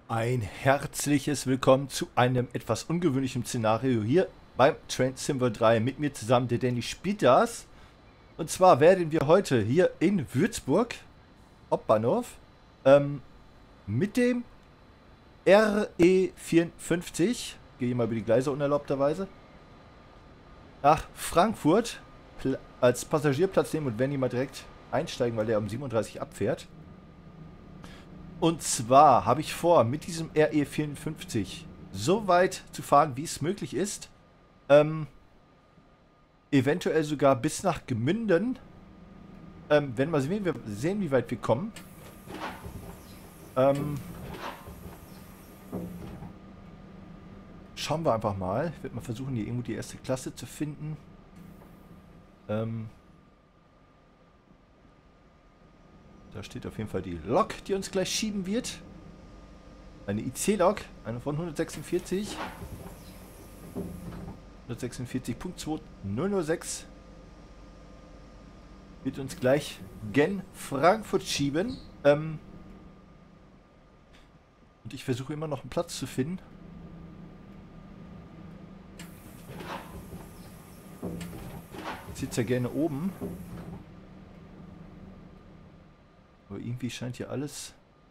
Ein herzliches Willkommen zu einem etwas ungewöhnlichen Szenario hier beim Train Sim 3. Mit mir zusammen der Danny spielt das. Und zwar werden wir heute hier in Würzburg, Hauptbahnhof, ähm, mit dem RE54, gehe ich mal über die Gleise unerlaubterweise, nach Frankfurt als Passagierplatz nehmen und werden hier mal direkt einsteigen, weil der um 37 abfährt. Und zwar habe ich vor, mit diesem RE54 so weit zu fahren, wie es möglich ist. Eventuell sogar bis nach Gemünden. Werden wir sehen, wie weit wir kommen. Schauen wir einfach mal. Ich werde mal versuchen, hier irgendwo die erste Klasse zu finden. Da steht auf jeden Fall die Lok, die uns gleich schieben wird. Eine IC-Lok, eine von 146. 146.2006 wird uns gleich gen Frankfurt schieben. Und ich versuche immer noch einen Platz zu finden. Ich sitze ja gerne oben. Aber irgendwie scheint hier alles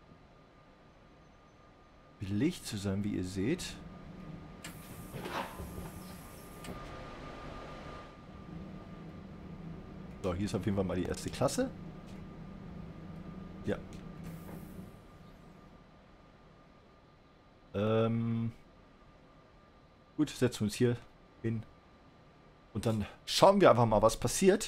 belegt zu sein, wie ihr seht. So, hier ist auf jeden Fall mal die erste Klasse. Ja. Gut, setzen wir uns hier hin. Und dann schauen wir einfach mal, was passiert.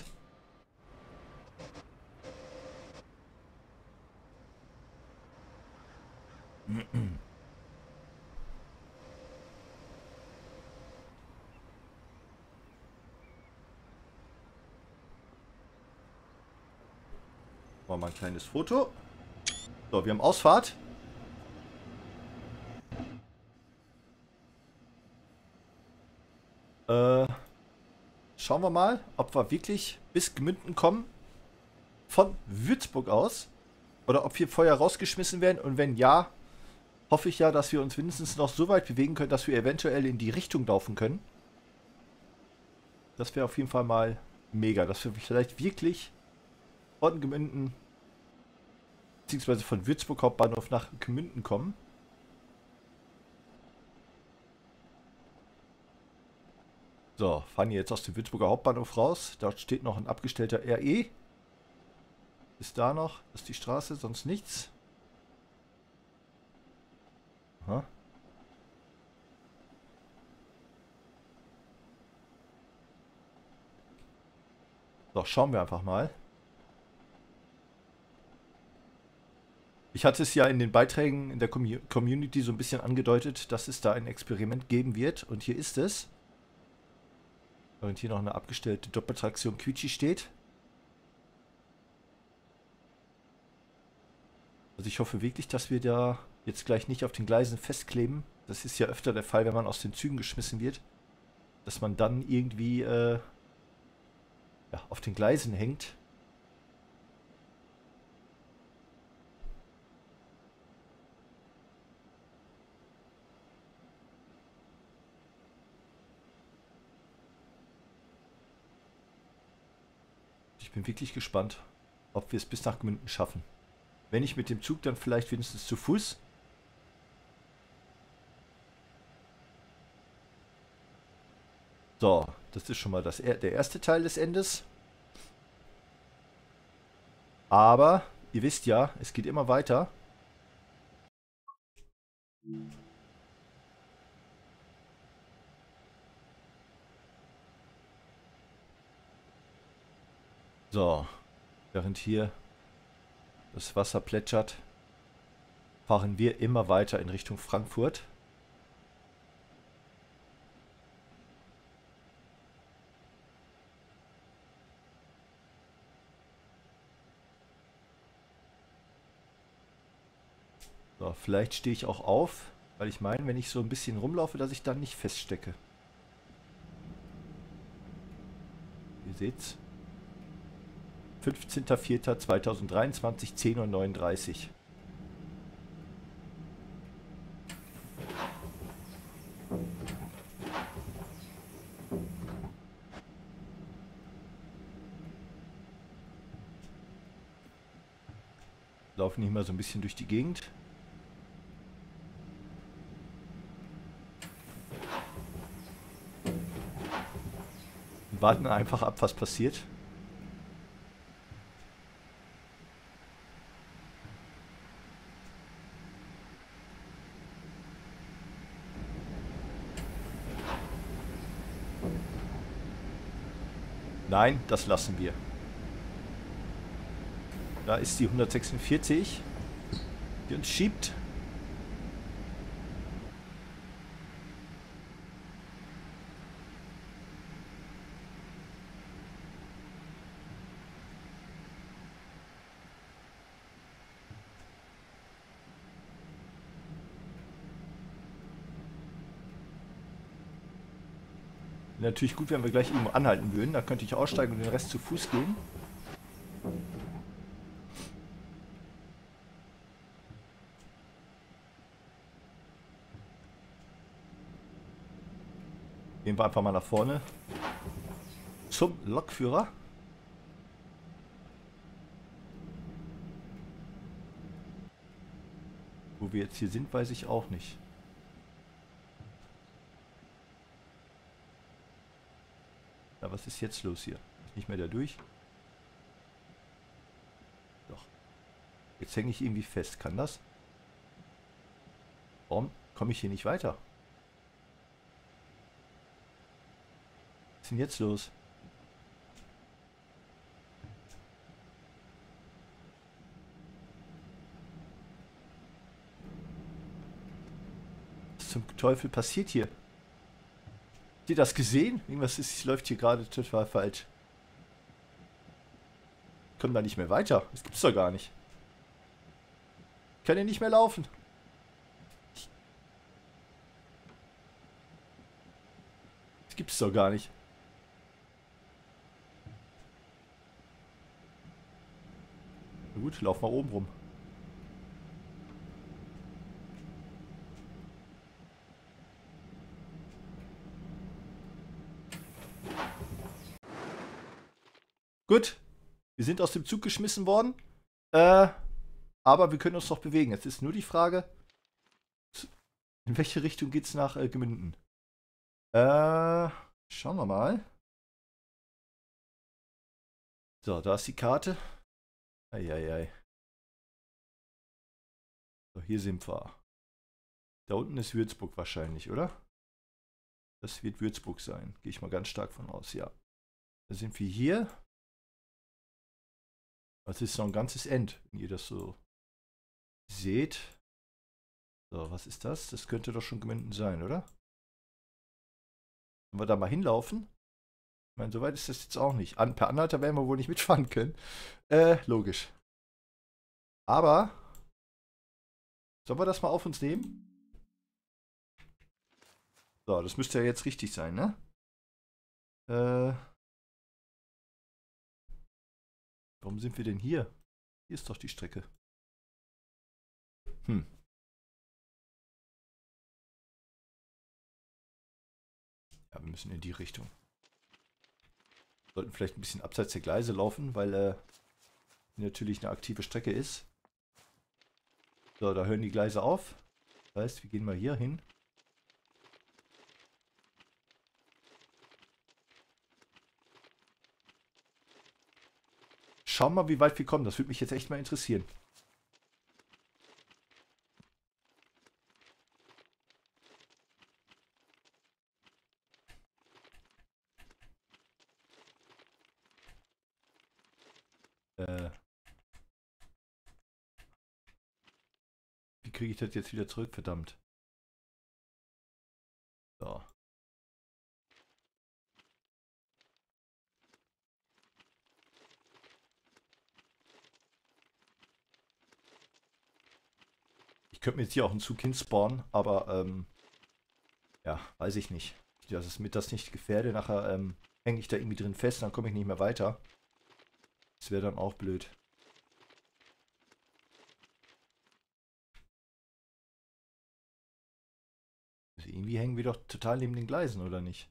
Machen wir mal ein kleines Foto. So, wir haben Ausfahrt. Schauen wir mal, ob wir wirklich bis Gmünden kommen. Von Würzburg aus. Oder ob wir vorher rausgeschmissen werden. Und wenn ja, hoffe ich ja, dass wir uns mindestens noch so weit bewegen können, dass wir eventuell in die Richtung laufen können. Das wäre auf jeden Fall mal mega. Dass wir vielleicht wirklich von Gmünden beziehungsweise von Würzburg Hauptbahnhof nach Gmünden kommen. So, fahren hier jetzt aus dem Würzburger Hauptbahnhof raus. Da steht noch ein abgestellter RE. Ist da noch? Das ist die Straße, sonst nichts. Aha. So, schauen wir einfach mal. Ich hatte es ja in den Beiträgen in der Community so ein bisschen angedeutet, dass es da ein Experiment geben wird. Und hier ist es. Und hier noch eine abgestellte Doppeltraktion Quietschi steht. Also ich hoffe wirklich, dass wir da jetzt gleich nicht auf den Gleisen festkleben. Das ist ja öfter der Fall, wenn man aus den Zügen geschmissen wird. Dass man dann irgendwie ja, auf den Gleisen hängt. Ich bin wirklich gespannt, ob wir es bis nach Gmünden schaffen. Wenn nicht mit dem Zug, dann vielleicht wenigstens zu Fuß. So, das ist schon mal der erste Teil des Endes. Aber ihr wisst ja, es geht immer weiter. So, während hier das Wasser plätschert, fahren wir immer weiter in Richtung Frankfurt. So, vielleicht stehe ich auch auf, weil ich meine, wenn ich so ein bisschen rumlaufe, dass ich dann nicht feststecke. Ihr seht's. 15.04.2023, 10:39 Uhr. laufen hier mal so ein bisschen durch die Gegend. Und warten einfach ab, was passiert. Nein, das lassen wir. Da ist die 146, die uns schiebt. Natürlich gut, wenn wir gleich irgendwo anhalten würden. Da könnte ich aussteigen und den Rest zu Fuß gehen. Gehen wir einfach mal nach vorne. Zum Lokführer. Wo wir jetzt hier sind, weiß ich auch nicht. Ja, was ist jetzt los hier? Nicht mehr da durch? Doch. Jetzt hänge ich irgendwie fest. Kann das? Warum komme ich hier nicht weiter? Was ist denn jetzt los? Was zum Teufel passiert hier? Habt ihr das gesehen? Irgendwas läuft hier gerade total falsch. Kommen da nicht mehr weiter. Das gibt's doch gar nicht. Ich kann hier nicht mehr laufen. Das gibt's doch gar nicht. Na gut, lauf mal oben rum. Gut, wir sind aus dem Zug geschmissen worden. Aber wir können uns doch bewegen. Jetzt ist nur die Frage, in welche Richtung geht's nach Gemünden? Schauen wir mal. So, da ist die Karte. Eieiei. So, hier sind wir. Da unten ist Würzburg wahrscheinlich, oder? Das wird Würzburg sein. Gehe ich mal ganz stark von aus, ja. Da sind wir hier. Das ist noch ein ganzes End, wenn ihr das so seht. So, was ist das? Das könnte doch schon Gemünden sein, oder? Wenn wir da mal hinlaufen. Ich meine, soweit ist das jetzt auch nicht. Per Anhalter werden wir wohl nicht mitfahren können. Logisch. Aber, sollen wir das mal auf uns nehmen? So, das müsste ja jetzt richtig sein, ne? Warum sind wir denn hier? Hier ist doch die Strecke. Ja, wir müssen in die Richtung. Sollten vielleicht ein bisschen abseits der Gleise laufen, weil natürlich eine aktive Strecke ist. So, da hören die Gleise auf. Das heißt, wir gehen mal hier hin. Schauen wir mal, wie weit wir kommen. Das würde mich jetzt echt mal interessieren. Wie kriege ich das jetzt wieder zurück? Verdammt. So. Ich könnte mir jetzt hier auch einen Zug hinspawnen, aber ja, weiß ich nicht. Dass es mit das nicht gefährde. Nachher hänge ich da irgendwie drin fest, dann komme ich nicht mehr weiter. Das wäre dann auch blöd. Also irgendwie hängen wir doch total neben den Gleisen, oder nicht?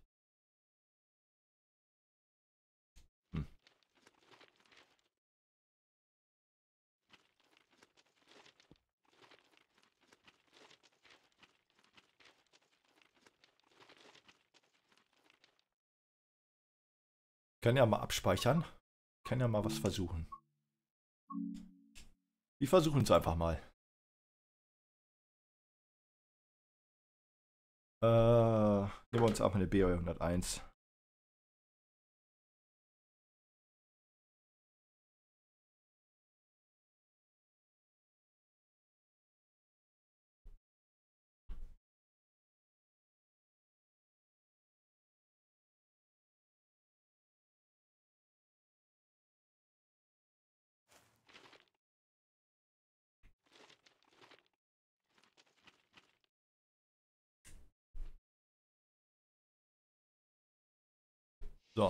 Hm. Kann ja mal abspeichern. Kann ja mal was versuchen. Wir versuchen es einfach mal. Nehmen wir uns einfach eine BOE 101. So.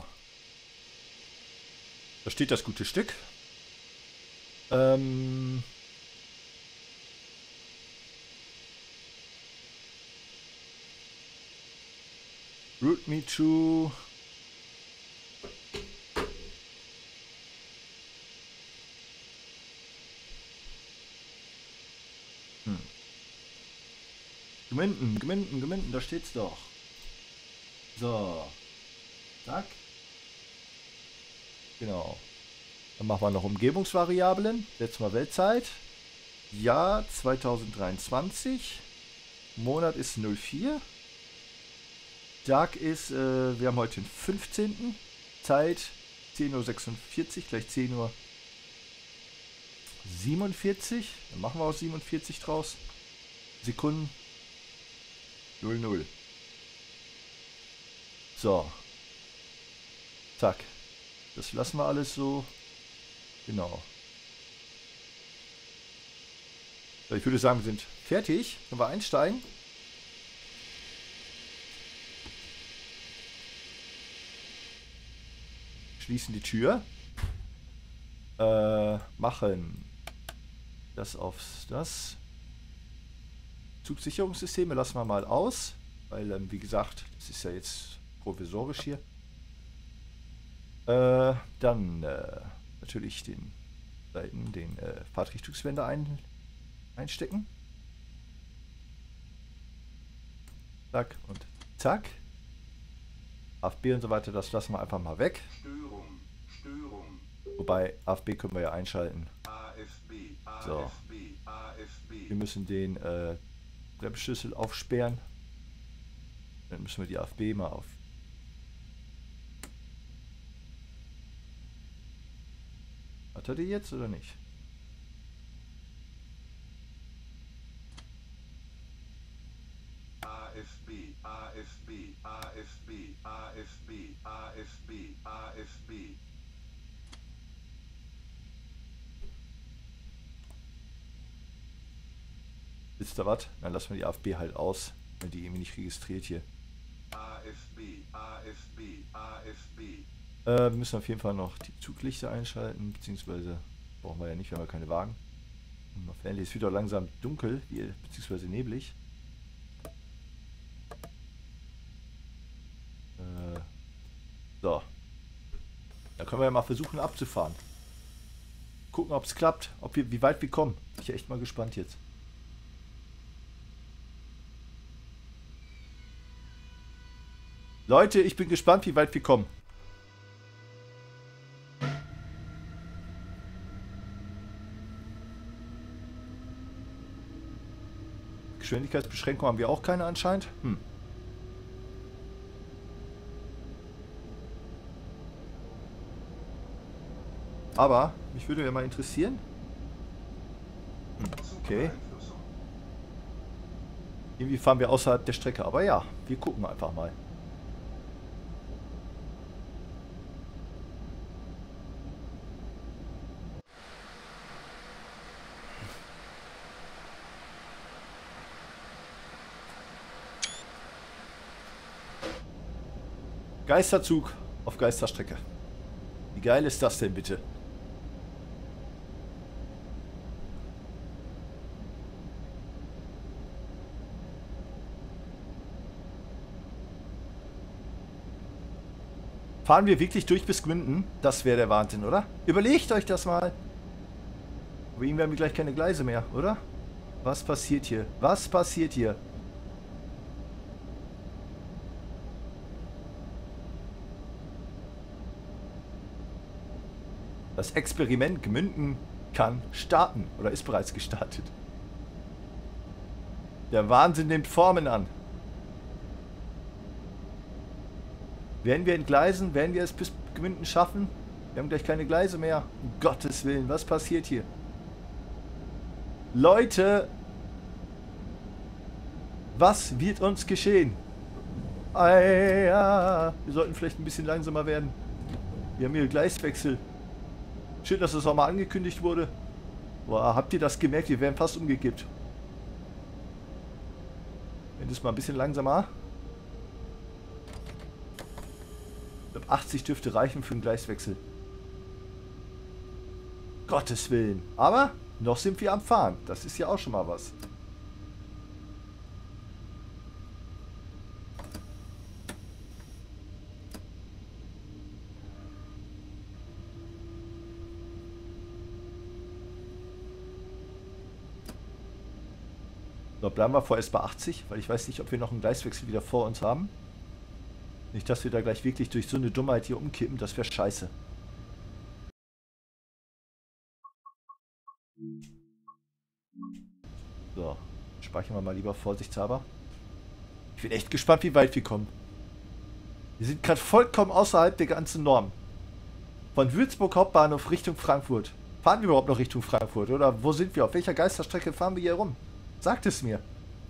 Da steht das gute Stück. Route me to... Gminden, da steht's doch. So. Zack. Genau. Dann machen wir noch Umgebungsvariablen. Setzen wir Weltzeit. Jahr 2023. Monat ist 04. Tag ist, wir haben heute den 15. Zeit 10:46 Uhr, gleich 10:47 Uhr. Dann machen wir aus 47 draus. Sekunden 00. So. Zack. Das lassen wir alles so. Genau. So, ich würde sagen, wir sind fertig. Können wir einsteigen? Schließen die Tür. Machen das auf das. Zugsicherungssysteme lassen wir mal aus. Weil, wie gesagt, das ist ja jetzt provisorisch hier. Dann natürlich den Seiten, den Fahrtrichtungswender einstecken. Zack und zack. AFB und so weiter, das lassen wir einfach mal weg. Störung. Wobei, AFB können wir ja einschalten. So. Wir müssen den Bremsschlüssel aufsperren. Dann müssen wir die AFB mal auf. Hat er die jetzt oder nicht? AFB. Wisst ihr was? Dann lassen wir die AFB halt aus, wenn die irgendwie nicht registriert hier. Wir müssen auf jeden Fall noch die Zuglichter einschalten, beziehungsweise brauchen wir ja nicht, wir haben ja keine Wagen. Und es wird auch langsam dunkel, beziehungsweise neblig. So. Da können wir ja mal versuchen abzufahren. Gucken, ob es klappt, wie weit wir kommen. Bin ich echt mal gespannt jetzt. Leute, ich bin gespannt, wie weit wir kommen. Geschwindigkeitsbeschränkung haben wir auch keine anscheinend. Aber mich würde ja mal interessieren. Okay. Irgendwie fahren wir außerhalb der Strecke. Aber ja, wir gucken einfach mal. Geisterzug auf Geisterstrecke. Wie geil ist das denn bitte? Fahren wir wirklich durch bis Gminden? Das wäre der Wahnsinn, oder? Überlegt euch das mal. Aber irgendwie haben wir gleich keine Gleise mehr, oder? Was passiert hier? Was passiert hier? Das Experiment Gmünden kann starten oder ist bereits gestartet. Der Wahnsinn nimmt Formen an. Werden wir entgleisen? Werden wir es bis Gmünden schaffen? Wir haben gleich keine Gleise mehr. Um Gottes Willen, was passiert hier? Leute! Was wird uns geschehen? Ja. Wir sollten vielleicht ein bisschen langsamer werden. Wir haben hier Gleiswechsel. Schön, dass das auch mal angekündigt wurde. Boah, habt ihr das gemerkt? Wir werden fast umgekippt. Wenn das mal ein bisschen langsamer. Ich glaube, 80 dürfte reichen für einen Gleiswechsel. Gottes Willen. Aber noch sind wir am Fahren. Das ist ja auch schon mal was. So, bleiben wir vorerst bei 80, weil ich weiß nicht, ob wir noch einen Gleiswechsel wieder vor uns haben. Nicht, dass wir da gleich wirklich durch so eine Dummheit hier umkippen, das wäre scheiße. So, speichern wir mal lieber vorsichtshalber. Ich bin echt gespannt, wie weit wir kommen. Wir sind gerade vollkommen außerhalb der ganzen Norm. Von Würzburg Hauptbahnhof Richtung Frankfurt. Fahren wir überhaupt noch Richtung Frankfurt? Oder wo sind wir? Auf welcher Geisterstrecke fahren wir hier rum? Sagt es mir.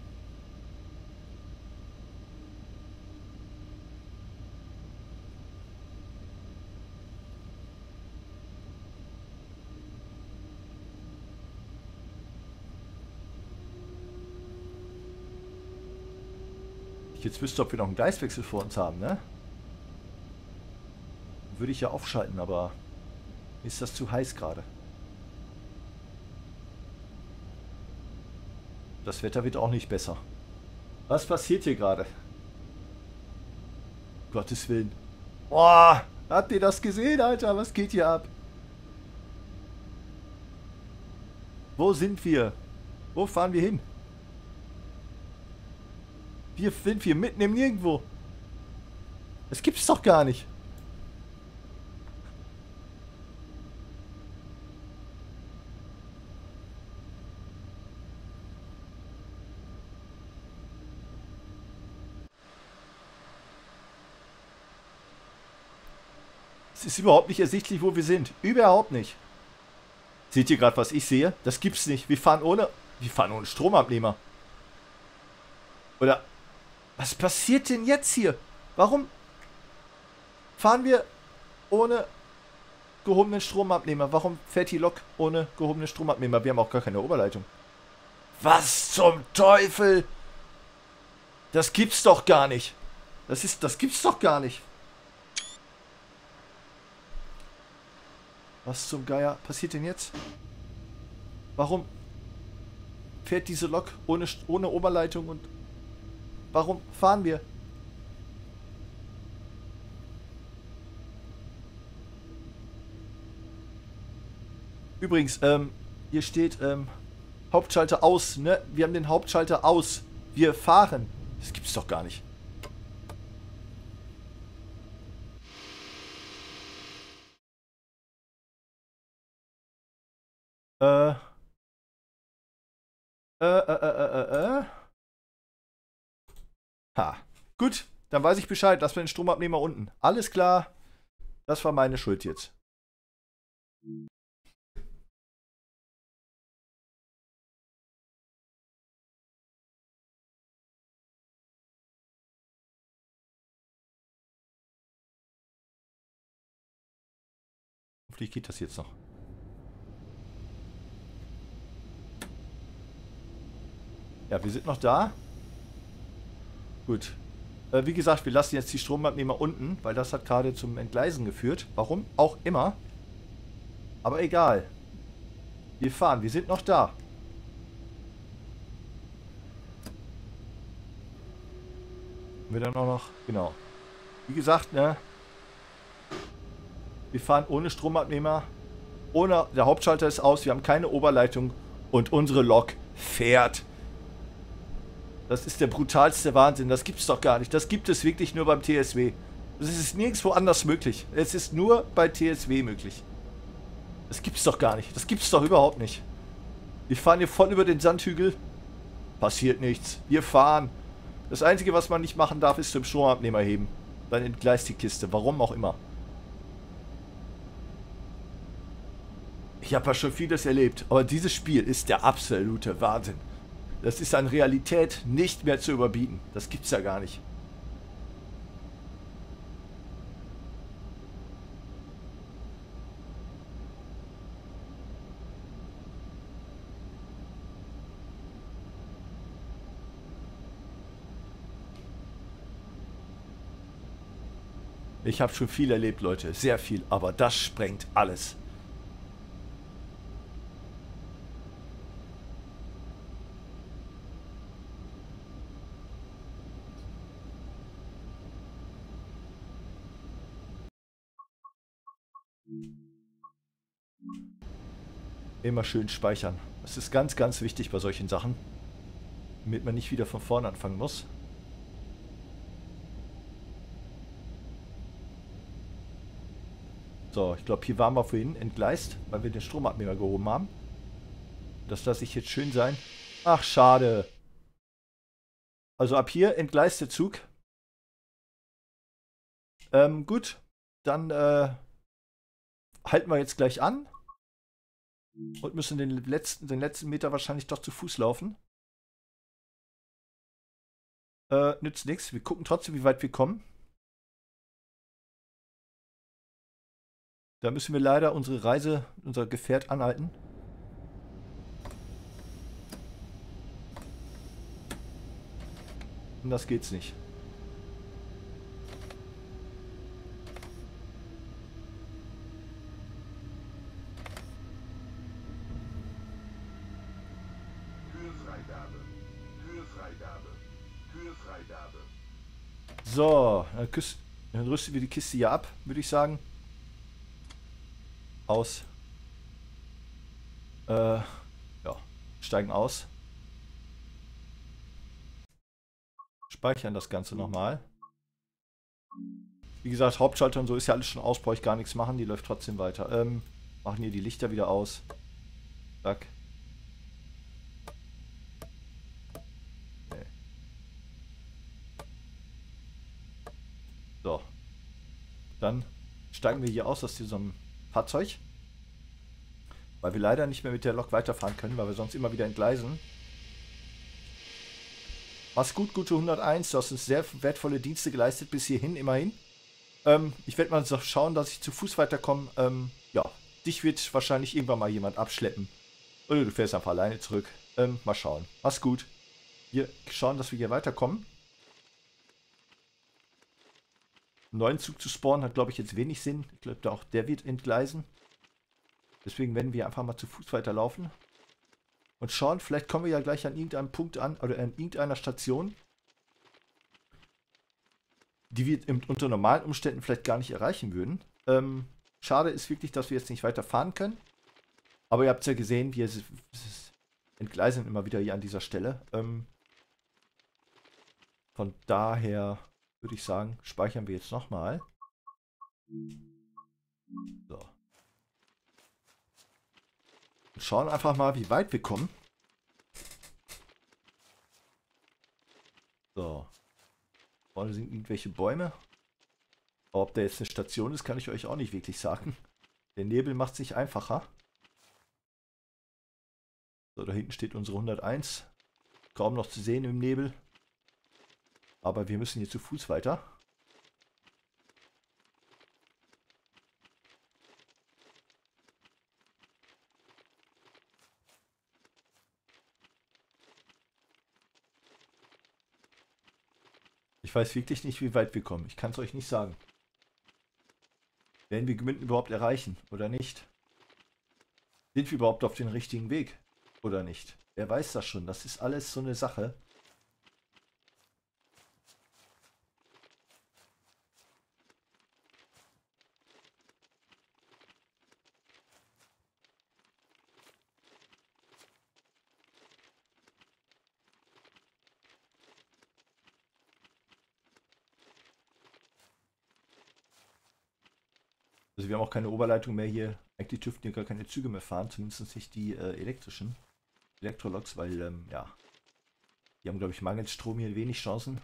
Ich jetzt wüsste, ob wir noch einen Gleiswechsel vor uns haben, ne? Würde ich ja aufschalten, aber ist das zu heiß gerade? Das Wetter wird auch nicht besser. Was passiert hier gerade? Gottes Willen. Boah, habt ihr das gesehen, Alter? Was geht hier ab? Wo sind wir? Wo fahren wir hin? Wir sind hier mitten im Nirgendwo. Das gibt's doch gar nicht. Es ist überhaupt nicht ersichtlich, wo wir sind. Überhaupt nicht. Seht ihr gerade, was ich sehe? Das gibt's nicht. Wir fahren ohne Stromabnehmer. Oder was passiert denn jetzt hier? Warum fahren wir ohne gehobenen Stromabnehmer? Warum fährt die Lok ohne gehobenen Stromabnehmer? Wir haben auch gar keine Oberleitung. Was zum Teufel? Das gibt's doch gar nicht. Das gibt's doch gar nicht. Was zum Geier passiert denn jetzt? Warum fährt diese Lok ohne Oberleitung und warum fahren wir? Übrigens, hier steht Hauptschalter aus, ne? Wir haben den Hauptschalter aus. Wir fahren. Das gibt's doch gar nicht. Ha. Gut, dann weiß ich Bescheid. Lass mir den Stromabnehmer unten. Alles klar. Das war meine Schuld jetzt. Hoffentlich geht das jetzt noch. Ja, wir sind noch da. Gut. Wie gesagt, wir lassen jetzt die Stromabnehmer unten, weil das hat gerade zum Entgleisen geführt. Warum auch immer. Aber egal. Wir fahren, wir sind noch da. Wir dann auch noch, genau. Wie gesagt, ne? Wir fahren ohne Stromabnehmer. Der Hauptschalter ist aus, wir haben keine Oberleitung und unsere Lok fährt. Das ist der brutalste Wahnsinn. Das gibt's doch gar nicht. Das gibt es wirklich nur beim TSW. Das ist nirgendwo anders möglich. Es ist nur bei TSW möglich. Das gibt's doch gar nicht. Das gibt's doch überhaupt nicht. Wir fahren hier voll über den Sandhügel. Passiert nichts. Wir fahren. Das Einzige, was man nicht machen darf, ist zum Stromabnehmer heben. Dann entgleist die Kiste. Warum auch immer. Ich habe ja schon vieles erlebt. Aber dieses Spiel ist der absolute Wahnsinn. Das ist an Realität nicht mehr zu überbieten. Das gibt's ja gar nicht. Ich habe schon viel erlebt, Leute. Sehr viel. Aber das sprengt alles. Immer schön speichern. Das ist ganz, ganz wichtig bei solchen Sachen. Damit man nicht wieder von vorne anfangen muss. So, ich glaube, hier waren wir vorhin entgleist, weil wir den Stromabnehmer gehoben haben. Das lasse ich jetzt schön sein. Ach, schade. Also ab hier entgleist der Zug. Gut. Dann halten wir jetzt gleich an. Und müssen den letzten Meter wahrscheinlich doch zu Fuß laufen. Nützt nichts. Wir gucken trotzdem, wie weit wir kommen. Da müssen wir leider unsere Reise, unser Gefährt anhalten. Anders geht's nicht. Türfreigabe. Türfreigabe. Türfreigabe. So, dann rüsten wir die Kiste hier ab, würde ich sagen. Aus. Ja, steigen aus. Speichern das Ganze nochmal. Wie gesagt, Hauptschalter und so ist ja alles schon aus, brauche ich gar nichts machen, die läuft trotzdem weiter. Machen hier die Lichter wieder aus. Zack. Okay. So. Dann steigen wir hier aus diesem Fahrzeug. Weil wir leider nicht mehr mit der Lok weiterfahren können, weil wir sonst immer wieder entgleisen. Mach's gut, gute 101. Du hast uns sehr wertvolle Dienste geleistet bis hierhin, immerhin. Ich werde mal so schauen, dass ich zu Fuß weiterkomme. Ja, dich wird wahrscheinlich irgendwann mal jemand abschleppen. Oder du fährst einfach alleine zurück. Mal schauen. Mach's gut. Wir schauen, dass wir hier weiterkommen. Einen neuen Zug zu spawnen hat, glaube ich, jetzt wenig Sinn. Ich glaube, auch der wird entgleisen. Deswegen werden wir einfach mal zu Fuß weiterlaufen. Und schauen, vielleicht kommen wir ja gleich an irgendeinem Punkt an, oder an irgendeiner Station, die wir unter normalen Umständen vielleicht gar nicht erreichen würden. Schade ist wirklich, dass wir jetzt nicht weiter fahren können. Aber ihr habt es ja gesehen, wir entgleisen immer wieder hier an dieser Stelle. Von daher würde ich sagen, speichern wir jetzt nochmal. So. Und schauen einfach mal, wie weit wir kommen. So. Vorne sind irgendwelche Bäume. Aber ob da jetzt eine Station ist, kann ich euch auch nicht wirklich sagen. Der Nebel macht es nicht einfacher. So, da hinten steht unsere 101. Kaum noch zu sehen im Nebel. Aber wir müssen hier zu Fuß weiter. Ich weiß wirklich nicht, wie weit wir kommen. Ich kann es euch nicht sagen. Werden wir Gmünden überhaupt erreichen oder nicht? Sind wir überhaupt auf dem richtigen Weg oder nicht? Wer weiß das schon? Das ist alles so eine Sache. Also wir haben auch keine Oberleitung mehr hier Eigentlich dürften hier gar keine Züge mehr fahren, zumindest nicht die elektrischen Elektroloks, weil, ja, die haben, glaube ich, mangels Strom hier wenig Chancen.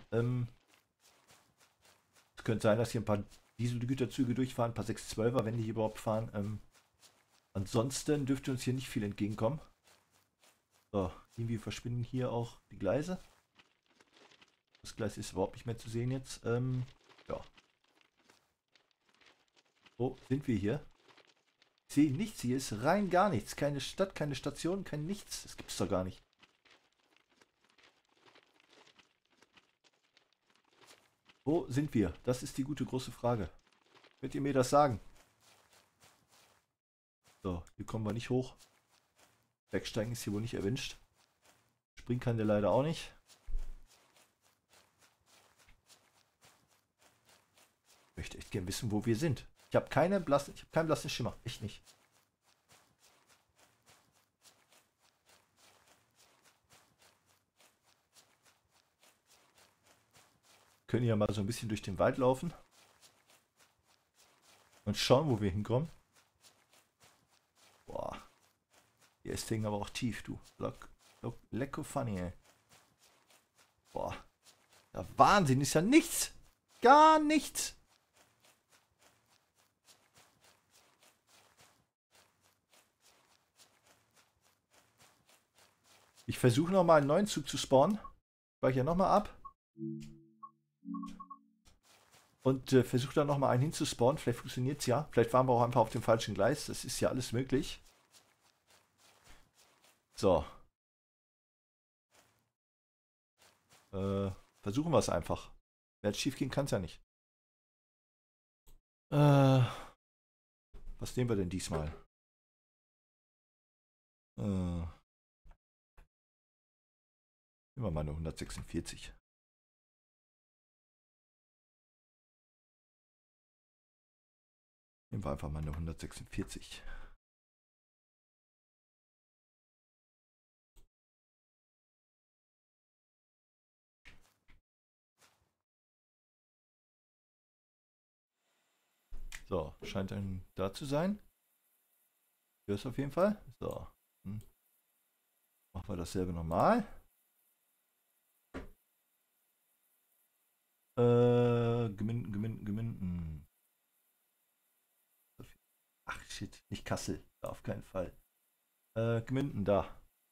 Es könnte sein, dass hier ein paar Dieselgüterzüge durchfahren, ein paar 612er, wenn die hier überhaupt fahren. Ansonsten dürfte uns hier nicht viel entgegenkommen. So, irgendwie verschwinden hier auch die Gleise. Das Gleis ist überhaupt nicht mehr zu sehen jetzt. Ja. Wo sind wir hier? Ich sehe nichts. Hier ist rein gar nichts. Keine Stadt, keine Station, kein nichts. Das gibt's doch gar nicht. Wo sind wir? Das ist die gute große Frage. Könnt ihr mir das sagen? So, hier kommen wir nicht hoch. Wegsteigen ist hier wohl nicht erwünscht. Springen kann der leider auch nicht. Ich möchte echt gerne wissen, wo wir sind. Ich habe keinen blassen Schimmer. Echt nicht. Wir können ja mal so ein bisschen durch den Wald laufen. Und schauen, wo wir hinkommen. Boah. Hier ist das Ding aber auch tief, du. Lecko funny, ey. Boah. Ja, Wahnsinn, ist ja nichts. Gar nichts. Ich versuche nochmal einen neuen Zug zu spawnen. Speichere nochmal ab. Und versuche dann nochmal einen hinzuspawnen. Vielleicht funktioniert es ja. Vielleicht waren wir auch einfach auf dem falschen Gleis. Das ist ja alles möglich. So. Versuchen wir es einfach. Wer schief gehen kann es ja nicht. Was nehmen wir denn diesmal? Nehmen wir mal eine 146. Nehmen wir einfach mal eine 146. So, scheint dann da zu sein. Hier ist auf jeden Fall. So. Machen wir dasselbe nochmal. Gemünden. Ach shit, nicht Kassel. Auf keinen Fall. Gemünden, da.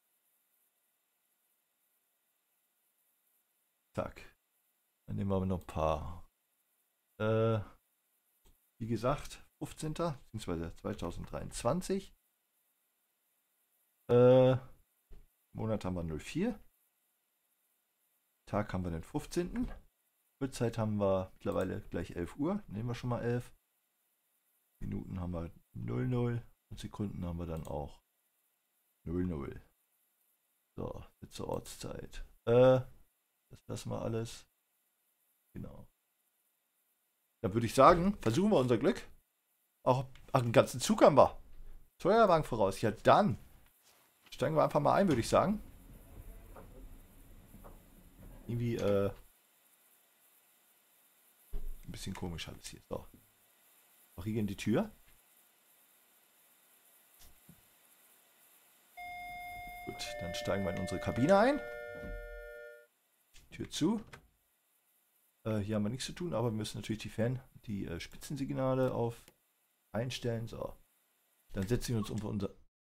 Zack. Dann nehmen wir aber noch ein paar. Wie gesagt, 15. bzw. 2023. Monat haben wir 04. Tag haben wir den 15. Uhrzeit haben wir mittlerweile gleich 11 Uhr. Nehmen wir schon mal 11. Minuten haben wir 00 und Sekunden haben wir dann auch 00. So, jetzt zur Ortszeit. Das lassen wir alles. Genau. Dann würde ich sagen, versuchen wir unser Glück. Auch einen ganzen Zug haben wir. Feuerwagen voraus. Ja, dann steigen wir einfach mal ein, würde ich sagen. Irgendwie, ein bisschen komisch alles hier. So. Riegeln die Tür. Gut, dann steigen wir in unsere Kabine ein. Tür zu. Hier haben wir nichts zu tun, aber wir müssen natürlich die Spitzensignale auf einstellen. So. Dann setzen wir uns unter unser.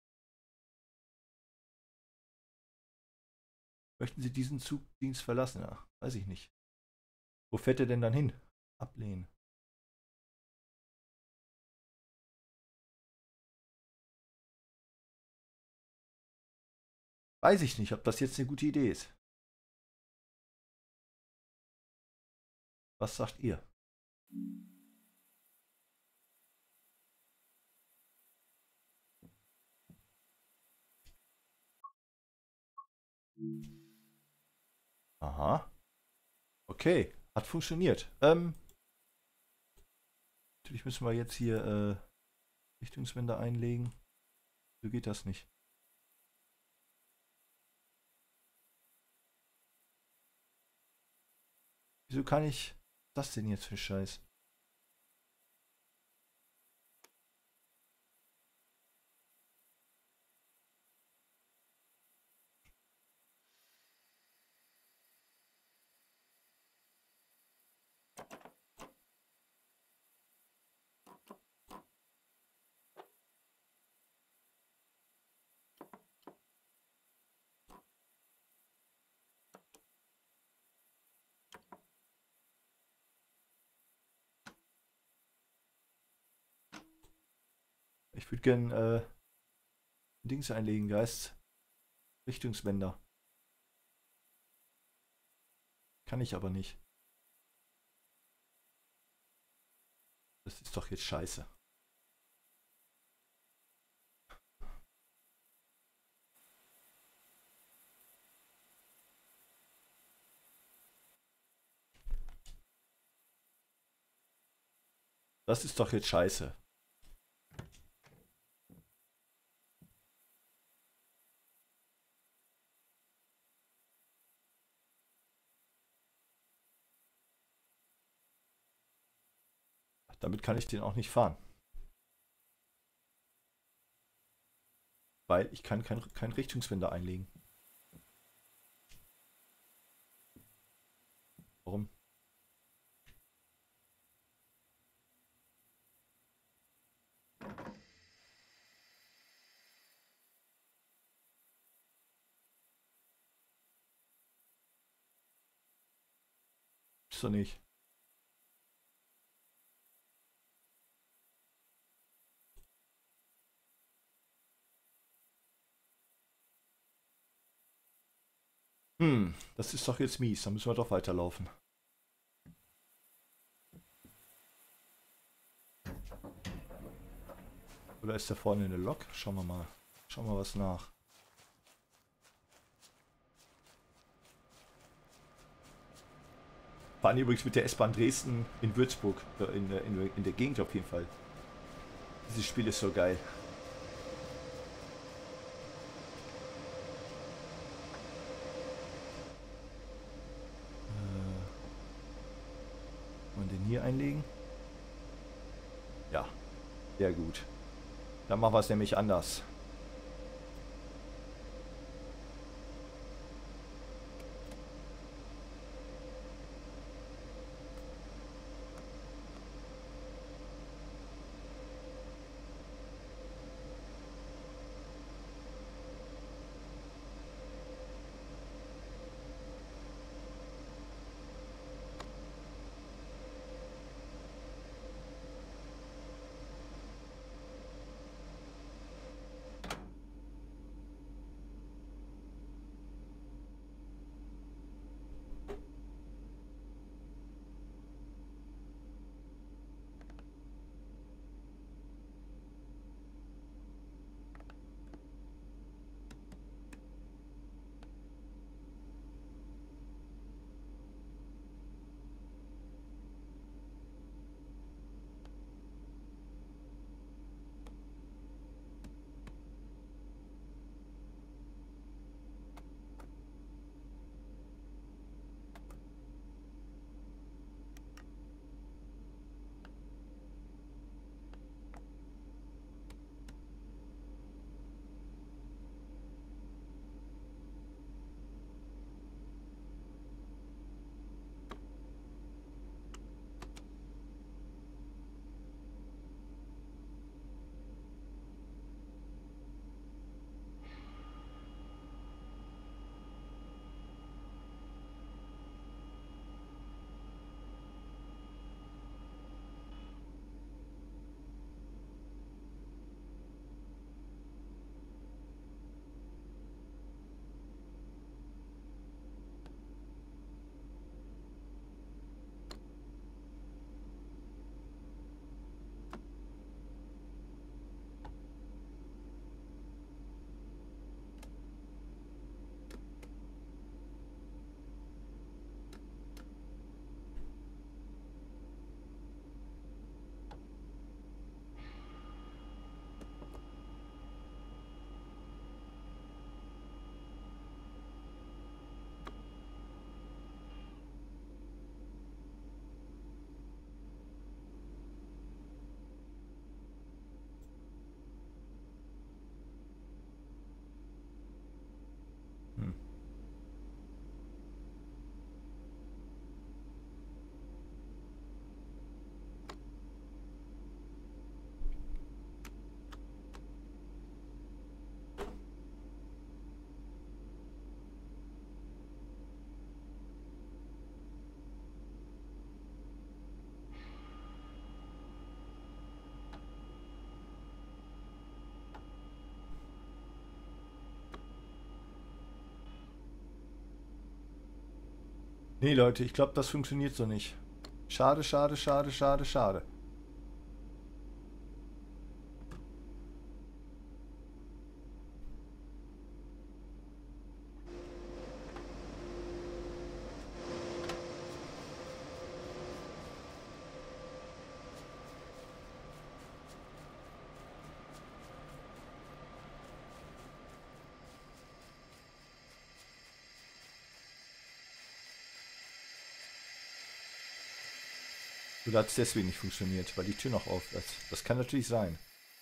Möchten Sie diesen Zugdienst verlassen? Ja, weiß ich nicht. Wo fährt er denn dann hin? Ablehnen. Weiß ich nicht, ob das jetzt eine gute Idee ist. Was sagt ihr? Aha. Okay, hat funktioniert. Natürlich müssen wir jetzt hier Richtungswende einlegen. So geht das nicht. Wieso kann ich das denn jetzt für Scheiß? Ich würde gern Dings einlegen, Geist. Richtungswender. Kann ich aber nicht. Das ist doch jetzt scheiße. Das ist doch jetzt scheiße. Damit kann ich den auch nicht fahren. Weil ich kann kein Richtungswender einlegen. Warum? Ist doch nicht. Das ist doch jetzt mies. Da müssen wir doch weiterlaufen. Oder ist da vorne eine Lok? Schauen wir mal. Schauen wir was nach. Fahren übrigens mit der S-Bahn Dresden in Würzburg. In der Gegend auf jeden Fall. Dieses Spiel ist so geil. Kann man den hier einlegen? Ja, sehr gut. Dann machen wir es nämlich anders. Nee, Leute, ich glaube, das funktioniert so nicht. Schade, schade, schade, schade, schade. Oder hat es deswegen nicht funktioniert, weil die Tür noch auf ist? Das kann natürlich sein.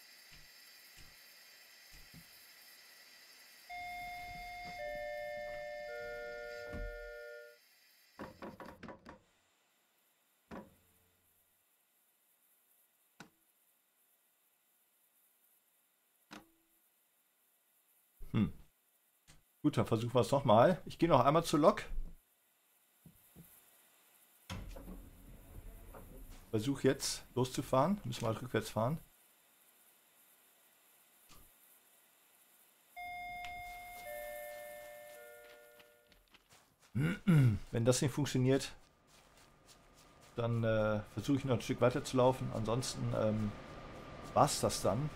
Hm. Gut, dann versuchen wir es nochmal. Ich gehe noch einmal zur Lok. Versuche jetzt loszufahren. Müssen wir halt rückwärts fahren. Wenn das nicht funktioniert, dann versuche ich noch ein Stück weiter zu laufen. Ansonsten war es das dann.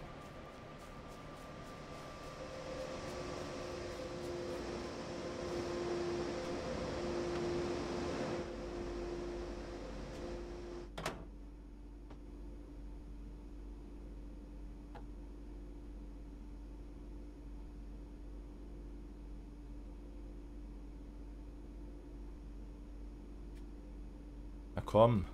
Na komm.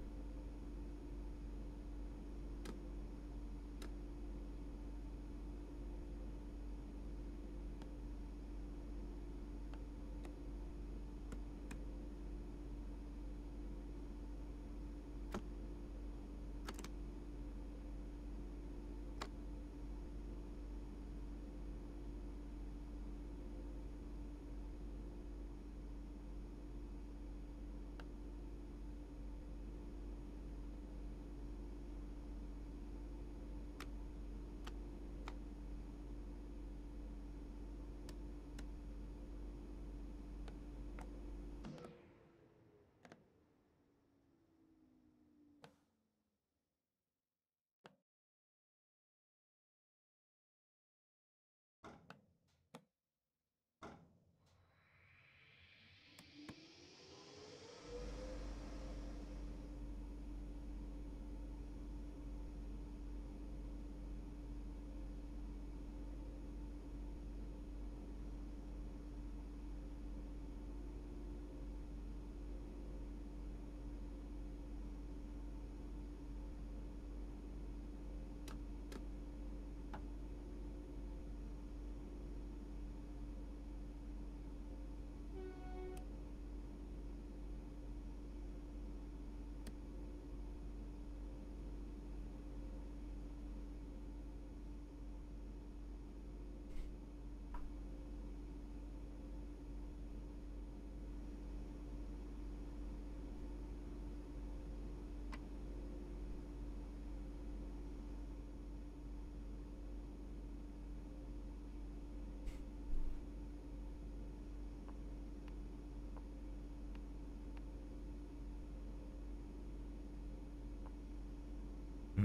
Hm.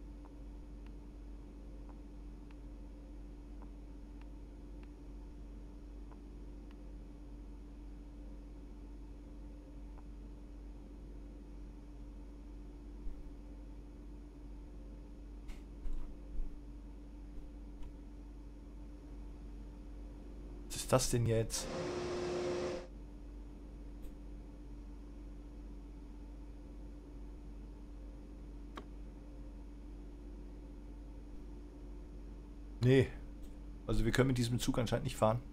Was ist das denn jetzt? Nee. Also wir können mit diesem Zug anscheinend nicht fahren.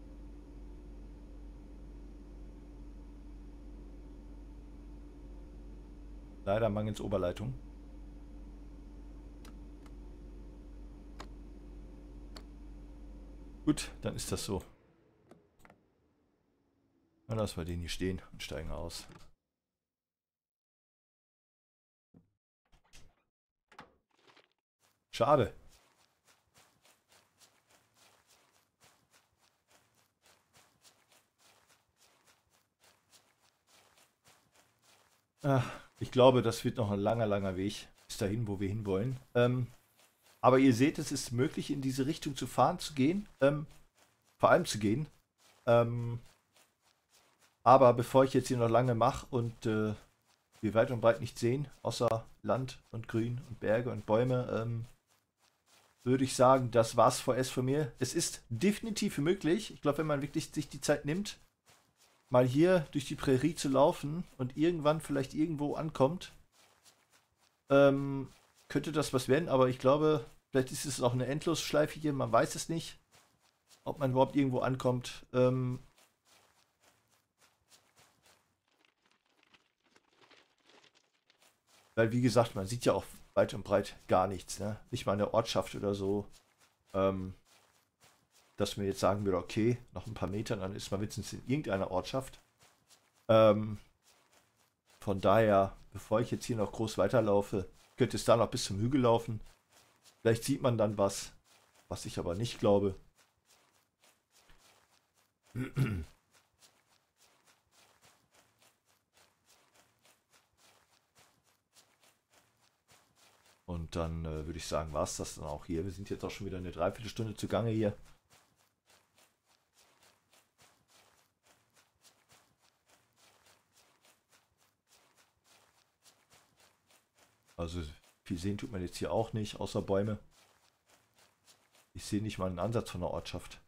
Leider mangels Oberleitung. Gut, dann ist das so. Dann lassen wir den hier stehen und steigen aus. Schade. Ich glaube, das wird noch ein langer, langer Weg bis dahin, wo wir hinwollen. Aber ihr seht, es ist möglich, in diese Richtung zu fahren, zu gehen. Vor allem zu gehen. Aber bevor ich jetzt hier noch lange mache und wir weit und breit nicht sehen, außer Land und Grün und Berge und Bäume, würde ich sagen, das war's vorerst von mir. Es ist definitiv möglich. Ich glaube, wenn man wirklich sich die Zeit nimmt, mal hier durch die Prärie zu laufen und irgendwann vielleicht irgendwo ankommt, könnte das was werden. Aber ich glaube, vielleicht ist es auch eine Endlosschleife hier. Man weiß es nicht, ob man überhaupt irgendwo ankommt. Weil, wie gesagt, man sieht ja auch weit und breit gar nichts, ne? Nicht mal eine Ortschaft oder so. Dass mir jetzt sagen würde, okay, noch ein paar Meter, dann ist man wenigstens in irgendeiner Ortschaft. Von daher, bevor ich jetzt hier noch groß weiterlaufe, könnte es da noch bis zum Hügel laufen. Vielleicht sieht man dann was, was ich aber nicht glaube. Und dann würde ich sagen, war es das dann auch hier. Wir sind jetzt auch schon wieder eine Dreiviertelstunde zugange hier. Also viel sehen tut man jetzt hier auch nicht, außer Bäume. Ich sehe nicht mal einen Ansatz von der Ortschaft.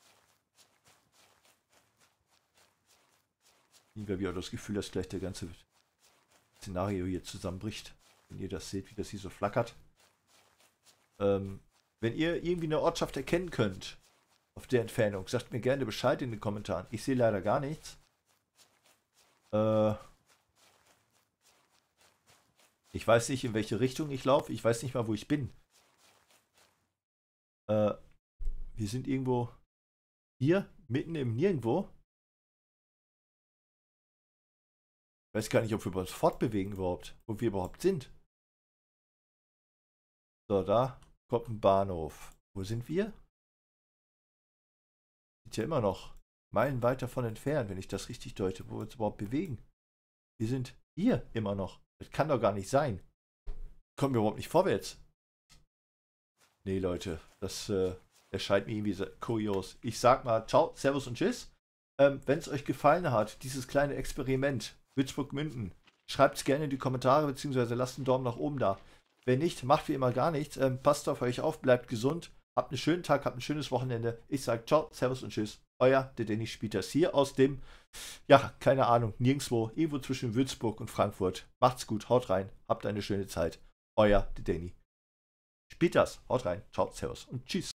Ich habe ja das Gefühl, dass gleich der ganze Szenario hier zusammenbricht. Wenn ihr das seht, wie das hier so flackert. Wenn ihr irgendwie eine Ortschaft erkennen könnt, auf der Entfernung, sagt mir gerne Bescheid in den Kommentaren. Ich sehe leider gar nichts. Ich weiß nicht, in welche Richtung ich laufe. Ich weiß nicht mal, wo ich bin. Wir sind irgendwo hier, mitten im Nirgendwo. Ich weiß gar nicht, ob wir uns fortbewegen überhaupt. Wo wir überhaupt sind. So, da kommt ein Bahnhof. Wo sind wir? Sind ja immer noch meilenweit davon entfernt, wenn ich das richtig deute, wo wir uns überhaupt bewegen. Wir sind hier immer noch. Das kann doch gar nicht sein. Kommen wir überhaupt nicht vorwärts. Nee, Leute, das erscheint mir irgendwie kurios. Ich sag mal, ciao, servus und tschüss. Wenn es euch gefallen hat, dieses kleine Experiment, Würzburg-Münden, schreibt es gerne in die Kommentare, beziehungsweise lasst einen Daumen nach oben da. Wenn nicht, macht wie immer gar nichts. Passt auf euch auf, bleibt gesund. Habt einen schönen Tag, habt ein schönes Wochenende. Ich sag ciao, servus und tschüss. Euer der Danny Spieters hier aus dem, ja, keine Ahnung, nirgendwo, irgendwo zwischen Würzburg und Frankfurt. Macht's gut, haut rein, habt eine schöne Zeit. Euer der Danny Spieters, haut rein, ciao, servus und tschüss.